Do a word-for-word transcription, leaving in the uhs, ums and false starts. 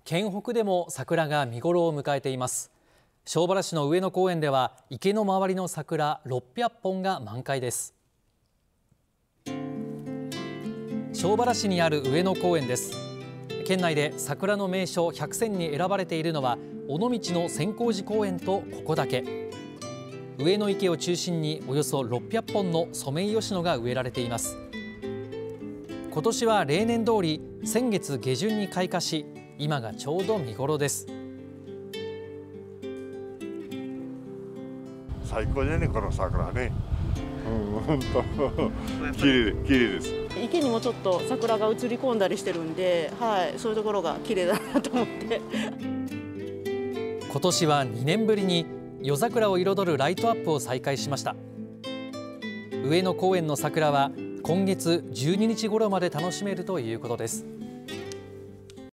県北でも桜が見頃を迎えています。庄原市の上野公園では池の周りの桜ろっぴゃっぽんが満開です。庄原市にある上野公園です。県内で桜の名所ひゃく選に選ばれているのは尾道の千光寺公園とここだけ。上野池を中心におよそろっぴゃっぽんのソメイヨシノが植えられています。今年は例年通り先月下旬に開花し、今がちょうど見頃です。 最高だね、この桜ね。うん、本当綺麗綺麗です。 池にもちょっと桜が映り込んだりしてるんで、はい、そういうところが綺麗だなと思って。 今年はにねんぶりに夜桜を彩るライトアップを再開しました。上野公園の桜は今月じゅうににち頃まで楽しめるということです。